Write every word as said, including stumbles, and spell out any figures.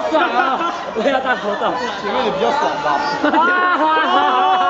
爽啊！我也要戴口罩。 前面的比较爽吧？